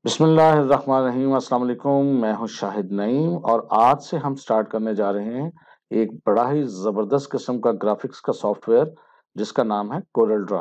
बिस्मिल्लाहिर्रहमानिर्रहीम। अस्सलाम वालेकुम। मैं हूं शाहिद नईम और आज से हम स्टार्ट करने जा रहे हैं एक बड़ा ही ज़बरदस्त किस्म का ग्राफिक्स का सॉफ्टवेयर जिसका नाम है कोरल ड्रा।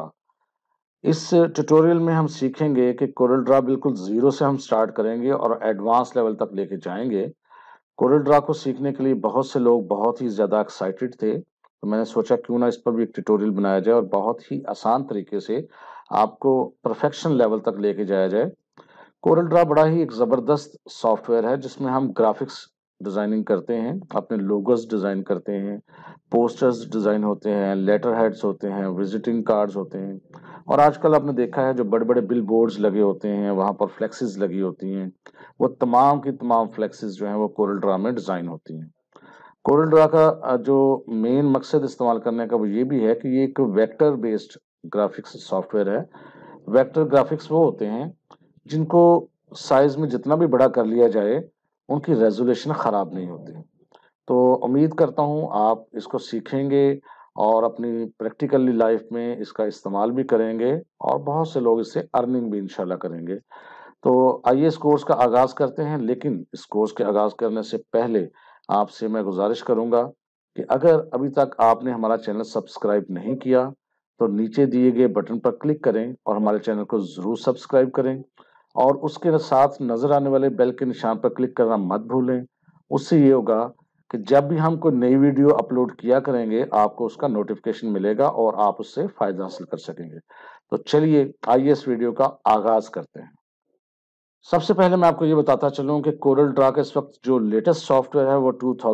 इस ट्यूटोरियल में हम सीखेंगे कि कोरल ड्रा बिल्कुल ज़ीरो से हम स्टार्ट करेंगे और एडवांस लेवल तक लेके जाएंगे। कोरल ड्रा को सीखने के लिए बहुत से लोग बहुत ही ज़्यादा एक्साइटेड थे, तो मैंने सोचा क्यों ना इस पर भी एक ट्यूटोरियल बनाया जाए और बहुत ही आसान तरीके से आपको परफेक्शन लेवल तक लेके जाया जाए। कोरल ड्रा बड़ा ही एक ज़बरदस्त सॉफ्टवेयर है जिसमें हम ग्राफिक्स डिज़ाइनिंग करते हैं, अपने लोगोस डिज़ाइन करते हैं, पोस्टर्स डिज़ाइन होते हैं, लेटर हेड्स होते हैं, विजिटिंग कार्ड्स होते हैं और आजकल आपने देखा है जो बड़े-बड़े बिल बोर्ड्स लगे होते हैं, वहाँ पर फ्लेक्सेस लगी होती हैं, वो तमाम की तमाम फ्लेक्सेस जो हैं वो कोरल ड्रा में डिज़ाइन होती हैं। कोरल ड्रा का जो मेन मकसद इस्तेमाल करने का वो ये भी है कि ये एक वेक्टर बेस्ड ग्राफिक्स सॉफ्टवेयर है। वेक्टर ग्राफिक्स वो होते हैं जिनको साइज में जितना भी बड़ा कर लिया जाए, उनकी रेज़ोल्यूशन खराब नहीं होती। तो उम्मीद करता हूँ आप इसको सीखेंगे और अपनी प्रैक्टिकली लाइफ में इसका इस्तेमाल भी करेंगे और बहुत से लोग इससे अर्निंग भी इंशाल्लाह करेंगे। तो आइए इस कोर्स का आगाज़ करते हैं, लेकिन इस कोर्स के आगाज़ करने से पहले आपसे मैं गुज़ारिश करूँगा कि अगर अभी तक आपने हमारा चैनल सब्सक्राइब नहीं किया, तो नीचे दिए गए बटन पर क्लिक करें और हमारे चैनल को ज़रूर सब्सक्राइब करें और उसके साथ नज़र आने वाले बेल के निशान पर क्लिक करना मत भूलें। उससे ये होगा कि जब भी हम कोई नई वीडियो अपलोड किया करेंगे, आपको उसका नोटिफ़िकेशन मिलेगा और आप उससे फ़ायदा हासिल कर सकेंगे। तो चलिए आइए इस वीडियो का आगाज़ करते हैं। सबसे पहले मैं आपको ये बताता चलूँ कि कोरल ड्रा का इस वक्त जो लेटेस्ट सॉफ्टवेयर है वो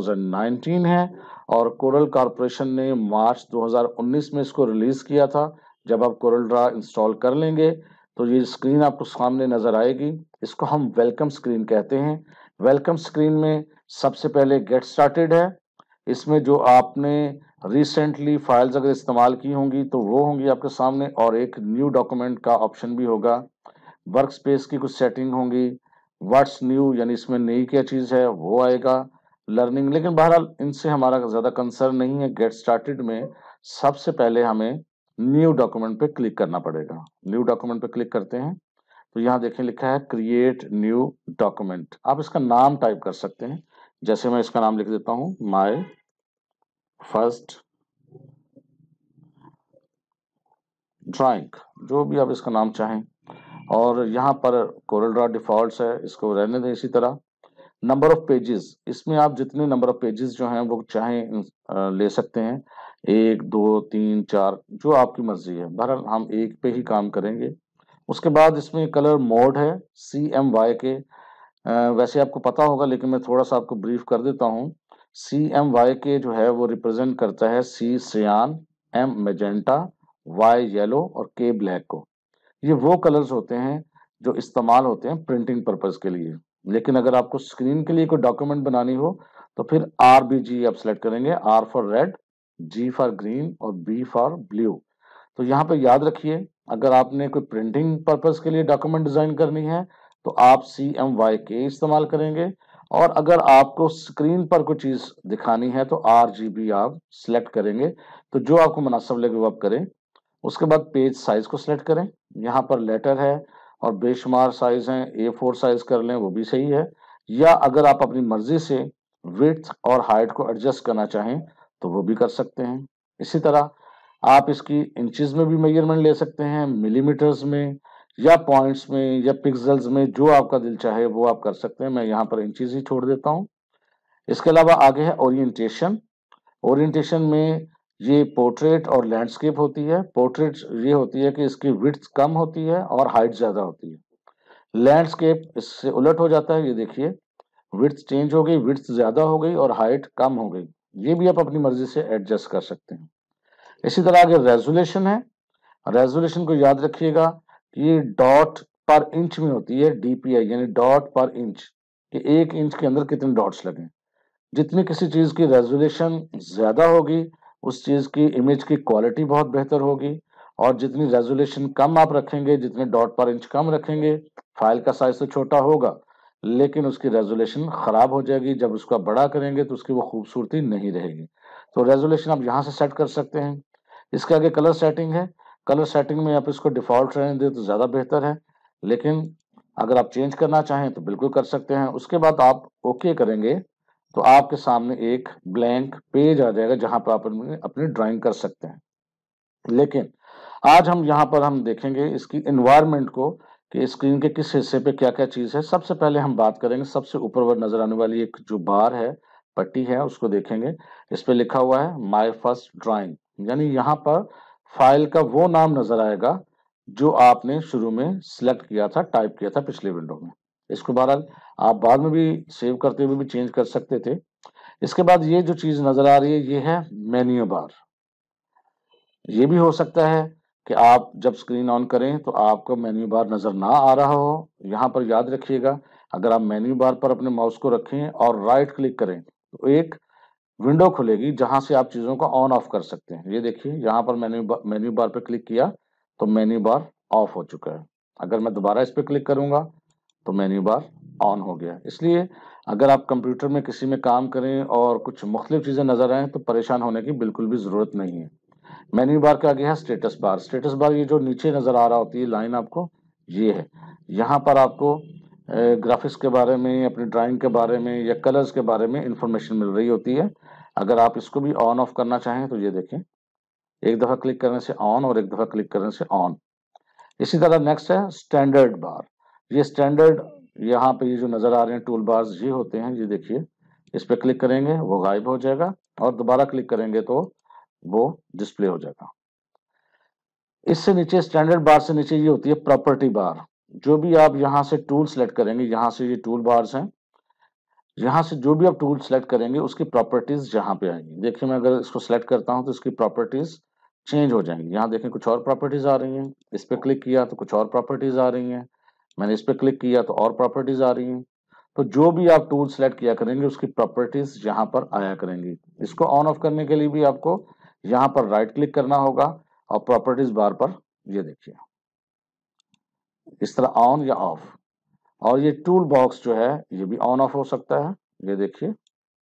2019 है और कोरल कॉर्पोरेशन ने मार्च 2019 में इसको रिलीज़ किया था। जब आप कोरल ड्रा इंस्टॉल कर लेंगे तो ये स्क्रीन आपको सामने नज़र आएगी। इसको हम वेलकम स्क्रीन कहते हैं। वेलकम स्क्रीन में सबसे पहले गेट स्टार्टेड है। इसमें जो आपने रिसेंटली फाइल्स अगर इस्तेमाल की होंगी तो वो होंगी आपके सामने और एक न्यू डॉक्यूमेंट का ऑप्शन भी होगा। वर्क स्पेस की कुछ सेटिंग होंगी, व्हाट्स न्यू यानी इसमें नई क्या चीज़ है वो आएगा, लर्निंग, लेकिन बहरहाल इनसे हमारा ज़्यादा कंसर्न नहीं है। गेट स्टार्टेड में सबसे पहले हमें न्यू डॉक्यूमेंट पे क्लिक करना पड़ेगा। न्यू डॉक्यूमेंट पे क्लिक करते हैं तो यहाँ देखें लिखा है क्रिएट न्यू डॉक्यूमेंट। आप इसका नाम टाइप कर सकते हैं, जैसे मैं इसका नाम लिख देता हूँ माय फर्स्ट ड्राइंग, जो भी आप इसका नाम चाहें। और यहाँ पर कोरल ड्रा डिफॉल्ट्स है, इसको रहने दें इसी तरह। नंबर ऑफ पेजेस, इसमें आप जितने नंबर ऑफ पेजेस जो हैं वो चाहें ले सकते हैं, 1 2 3 4 जो आपकी मर्जी है। बहरहाल हम एक पे ही काम करेंगे। उसके बाद इसमें कलर मोड है CMYK। वैसे आपको पता होगा लेकिन मैं थोड़ा सा आपको ब्रीफ कर देता हूँ। CMYK जो है वो रिप्रेजेंट करता है C cyan, M magenta, Y yellow और K ब्लैक को। ये वो कलर्स होते हैं जो इस्तेमाल होते हैं प्रिंटिंग पर्पस के लिए। लेकिन अगर आपको स्क्रीन के लिए कोई डॉक्यूमेंट बनानी हो तो फिर RBG आप सेलेक्ट करेंगे, R for red, G for green और B फॉर ब्लू। तो यहाँ पे याद रखिए, अगर आपने कोई प्रिंटिंग पर्पस के लिए डॉक्यूमेंट डिजाइन करनी है तो आप CMYK इस्तेमाल करेंगे और अगर आपको स्क्रीन पर कोई चीज दिखानी है तो RGB आप सिलेक्ट करेंगे। तो जो आपको मुनासिब लगे वो आप करें। उसके बाद पेज साइज को सिलेक्ट करें। यहाँ पर लेटर है और बेशुमार साइज हैं, A4 साइज कर लें वो भी सही है, या अगर आप अपनी मर्जी से विड्थ और हाइट को एडजस्ट करना चाहें तो वो भी कर सकते हैं। इसी तरह आप इसकी इंचेस में भी मेजरमेंट ले सकते हैं, मिलीमीटर्स में या पॉइंट्स में या पिक्सल्स में, जो आपका दिल चाहे वो आप कर सकते हैं। मैं यहाँ पर इंचेस ही छोड़ देता हूँ। इसके अलावा आगे है ओरिएंटेशन। ओरिएंटेशन में ये पोर्ट्रेट और लैंडस्केप होती है। पोर्ट्रेट ये होती है कि इसकी विड्थ कम होती है और हाइट ज्यादा होती है। लैंडस्केप इससे उलट हो जाता है। ये देखिए, विड्थ चेंज हो गई, विड्थ ज्यादा हो गई और हाइट कम हो गई। ये भी आप अपनी मर्जी से एडजस्ट कर सकते हैं। इसी तरह आगे रेजोल्यूशन है। रेजोल्यूशन को याद रखिएगा कि ये डॉट पर इंच में होती है, DPI यानी डॉट पर इंच, कि 1 इंच के अंदर कितने डॉट्स लगे। जितनी किसी चीज की रेजोल्यूशन ज्यादा होगी उस चीज की इमेज की क्वालिटी बहुत बेहतर होगी, और जितनी रेजोल्यूशन कम आप रखेंगे, जितने डॉट पर इंच कम रखेंगे, फाइल का साइज तो छोटा होगा लेकिन उसकी रेजोल्यूशन खराब हो जाएगी। जब उसका बड़ा करेंगे तो उसकी वो खूबसूरती नहीं रहेगी। तो रेजोल्यूशन आप यहाँ से सेट कर सकते हैं। इसके आगे कलर सेटिंग है। कलर सेटिंग में आप इसको डिफॉल्ट रहने दें तो ज्यादा बेहतर है, लेकिन अगर आप चेंज करना चाहें तो बिल्कुल कर सकते हैं। उसके बाद आप ओके करेंगे तो आपके सामने एक ब्लैंक पेज आ जाएगा जहां पर आप अपनी ड्राइंग कर सकते हैं। लेकिन आज हम यहाँ पर हम देखेंगे इसकी एनवायरनमेंट को कि स्क्रीन के किस हिस्से पे क्या क्या चीज है। सबसे पहले हम बात करेंगे सबसे ऊपर नजर आने वाली एक जो बार है, पट्टी है, उसको देखेंगे। इस पे लिखा हुआ है माय फर्स्ट ड्राइंग, यानी यहाँ पर फाइल का वो नाम नजर आएगा जो आपने शुरू में सिलेक्ट किया था, टाइप किया था पिछले विंडो में। इसको बहरहाल आप बाद में भी सेव करते हुए भी चेंज कर सकते थे। इसके बाद ये जो चीज नजर आ रही है ये है मेन्यू बार। ये भी हो सकता है कि आप जब स्क्रीन ऑन करें तो आपको मेन्यू बार नजर ना आ रहा हो। यहाँ पर याद रखिएगा, अगर आप मेन्यू बार पर अपने माउस को रखें और राइट क्लिक करें तो एक विंडो खुलेगी जहां से आप चीजों को ऑन ऑफ कर सकते हैं। ये देखिए यहाँ पर मेन्यू बार पर क्लिक किया तो मेन्यू बार ऑफ हो चुका है। अगर मैं दोबारा इस पर क्लिक करूंगा तो मेन्यू बार ऑन हो गया। इसलिए अगर आप कंप्यूटर में किसी में काम करें और कुछ मुख्तलिफ चीजें नजर आए तो परेशान होने की बिल्कुल भी जरूरत नहीं है। मेन्यू बार के आगे है स्टेटस बार। स्टेटस बार ये जो नीचे नजर आ रहा होती है लाइन आपको, ये है। यहाँ पर आपको ग्राफिक्स के बारे में, अपनी ड्राइंग के बारे में या कलर्स के बारे में इंफॉर्मेशन मिल रही होती है। अगर आप इसको भी ऑन ऑफ करना चाहें तो ये देखें, एक दफा क्लिक करने से ऑन और एक दफा क्लिक करने से ऑन। इसी तरह नेक्स्ट है स्टैंडर्ड बार। ये स्टैंडर्ड यहाँ पे ये जो नजर आ रहे हैं टूल बार्स ये होते हैं। ये देखिए, इस पे क्लिक करेंगे वो गायब हो जाएगा और दोबारा क्लिक करेंगे तो वो डिस्प्ले हो जाएगा। इससे नीचे स्टैंडर्ड बार से नीचे ये होती है प्रॉपर्टी बार। जो भी आप यहाँ से टूल सेलेक्ट करेंगे, यहाँ से ये टूल बार्स हैं, यहाँ से जो भी आप टूल सेलेक्ट करेंगे उसकी प्रॉपर्टीज यहाँ पे आएंगी। देखिए मैं अगर इसको सेलेक्ट करता हूँ तो इसकी प्रॉपर्टीज चेंज हो जाएंगी। यहाँ देखें कुछ और प्रॉपर्टीज आ रही हैं, इस पे क्लिक किया तो कुछ और प्रॉपर्टीज आ रही हैं, मैंने इस पे क्लिक किया तो और प्रॉपर्टीज आ रही हैं। तो जो भी आप टूल सेलेक्ट किया करेंगे उसकी प्रॉपर्टीज यहाँ पर आया करेंगी। इसको ऑन ऑफ करने के लिए भी आपको यहाँ पर राइट क्लिक करना होगा और प्रॉपर्टीज बार पर ये देखिए इस तरह ऑन या ऑफ। और ये टूल बॉक्स जो है ये भी ऑन ऑफ हो सकता है, ये देखिए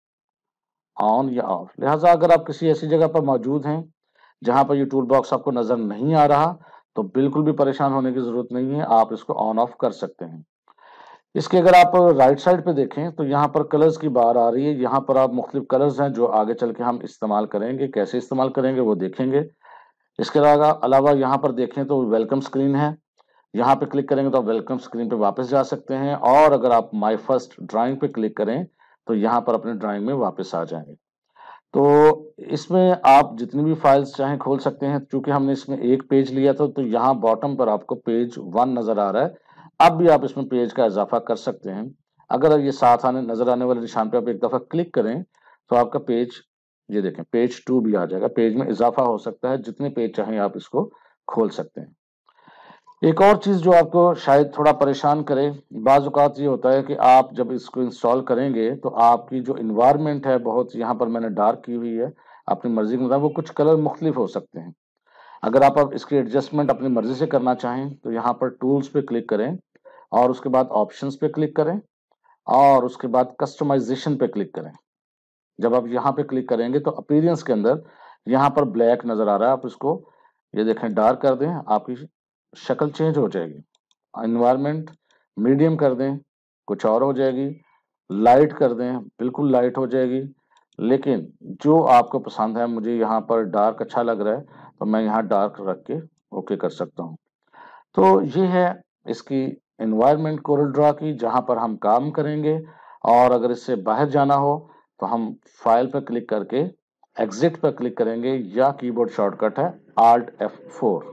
ऑन या ऑफ। लिहाजा अगर आप किसी ऐसी जगह पर मौजूद हैं जहां पर ये टूल बॉक्स आपको नजर नहीं आ रहा तो बिल्कुल भी परेशान होने की जरूरत नहीं है, आप इसको ऑन ऑफ कर सकते हैं। इसके अगर आप राइट साइड पे देखें तो यहाँ पर कलर्स की बार आ रही है। यहाँ पर आप मुख्तलिफ कलर्स हैं जो आगे चल के हम इस्तेमाल करेंगे, कैसे इस्तेमाल करेंगे वो देखेंगे। इसके अलावा यहाँ पर देखें तो वेलकम स्क्रीन है। यहाँ पे क्लिक करेंगे तो आप वेलकम स्क्रीन पे वापस जा सकते हैं और अगर आप माय फर्स्ट ड्राइंग पे क्लिक करें तो यहाँ पर अपने ड्राइंग में वापस आ जाएंगे। तो इसमें आप जितनी भी फाइल्स चाहें खोल सकते हैं। चूंकि हमने इसमें एक पेज लिया था तो यहाँ बॉटम पर आपको पेज 1 नजर आ रहा है। अब भी आप इसमें पेज का इजाफा कर सकते हैं। अगर ये साथ आने नजर आने वाले निशान पे आप एक दफा क्लिक करें तो आपका पेज, ये देखें पेज 2 भी आ जाएगा। पेज में इजाफा हो सकता है, जितने पेज चाहें आप इसको खोल सकते हैं। एक और चीज जो आपको शायद थोड़ा परेशान करे, बाज औकात ये होता है कि आप जब इसको इंस्टॉल करेंगे तो आपकी जो इन्वायरमेंट है, बहुत यहाँ पर मैंने डार्क की हुई है अपनी मर्जी के मुताबिक, वो कुछ कलर मुख्तलिफ हो सकते हैं। अगर आप इसकी एडजस्टमेंट अपनी मर्जी से करना चाहें तो यहाँ पर टूल्स पे क्लिक करें और उसके बाद ऑप्शंस पे क्लिक करें और उसके बाद कस्टमाइजेशन पे क्लिक करें। जब आप यहाँ पे क्लिक करेंगे तो अपीयरेंस के अंदर यहाँ पर ब्लैक नजर आ रहा है, आप इसको ये देखें डार्क कर दें, आपकी शक्ल चेंज हो जाएगी। एनवायरनमेंट मीडियम कर दें, कुछ और हो जाएगी। लाइट कर दें, बिल्कुल लाइट हो जाएगी। लेकिन जो आपको पसंद है, मुझे यहाँ पर डार्क अच्छा लग रहा है तो मैं यहाँ डार्क रख के ओके कर सकता हूँ। तो ये है इसकी एनवायरनमेंट कोरल ड्रॉ की, जहाँ पर हम काम करेंगे। और अगर इससे बाहर जाना हो तो हम फाइल पर क्लिक करके एग्जिट पर क्लिक करेंगे या कीबोर्ड शॉर्टकट है Alt F4।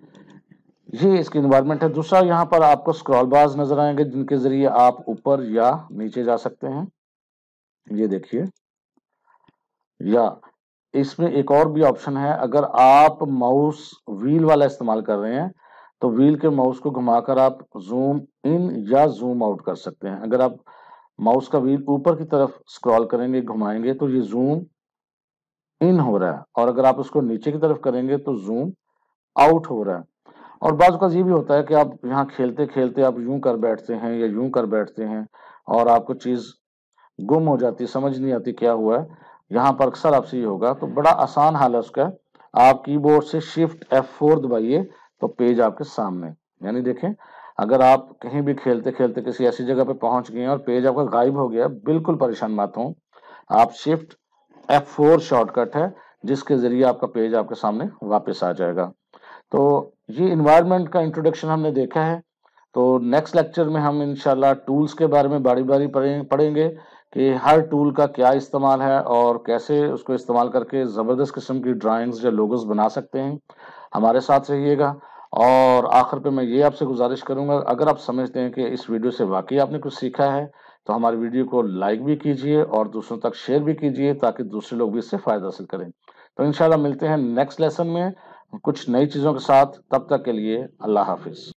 ये इसकी इन्वायरमेंट है। दूसरा, यहाँ पर आपको स्क्रॉल बार्स नजर आएंगे जिनके जरिए आप ऊपर या नीचे जा सकते हैं, ये देखिए। या इसमें एक और भी ऑप्शन है, अगर आप माउस व्हील वाला इस्तेमाल कर रहे हैं तो व्हील के माउस को घुमाकर आप जूम इन या जूम आउट कर सकते हैं। अगर आप माउस का व्हील ऊपर की तरफ स्क्रॉल करेंगे, घुमाएंगे तो ये जूम इन हो रहा है, और अगर आप उसको नीचे की तरफ करेंगे तो जूम आउट हो रहा है। और बाज़ औक़ात ये भी होता है कि आप यहाँ खेलते खेलते आप यूं कर बैठते हैं या यूं कर बैठते हैं और आपको चीज़ गुम हो जाती है, समझ नहीं आती क्या हुआ है। यहाँ पर अक्सर आपसे ये होगा, तो बड़ा आसान हाल है उसका। आप कीबोर्ड से Shift F4 दबाइए तो पेज आपके सामने, यानी देखें अगर आप कहीं भी खेलते-खेलते किसी ऐसी जगह पे पहुँच गए हैं और पेज आपका गायब हो गया, बिल्कुल परेशान मत हों। आप शिफ्ट F4 शॉर्टकट है, जिसके ज़रिए आपका पेज आपके सामने वापस आ जाएगा। तो ये एनवायरनमेंट का इंट्रोडक्शन हमने देखा है। तो नेक्स्ट लेक्चर में हम इंशाल्लाह टूल्स के बारे में बारी-बारी पढ़ेंगे कि हर टूल का क्या इस्तेमाल है और कैसे उसको इस्तेमाल करके ज़बरदस्त किस्म की ड्राइंग्स या लोगोस बना सकते हैं। हमारे साथ रहिएगा और आखिर पे मैं ये आपसे गुज़ारिश करूँगा, अगर आप समझते हैं कि इस वीडियो से वाक़ई आपने कुछ सीखा है, तो हमारी वीडियो को लाइक भी कीजिए और दूसरों तक शेयर भी कीजिए ताकि दूसरे लोग भी इससे फ़ायदा हासिल करें। तो इंशाल्लाह मिलते हैं नेक्स्ट लेसन में कुछ नई चीज़ों के साथ, तब तक के लिए अल्लाह हाफ़िज़।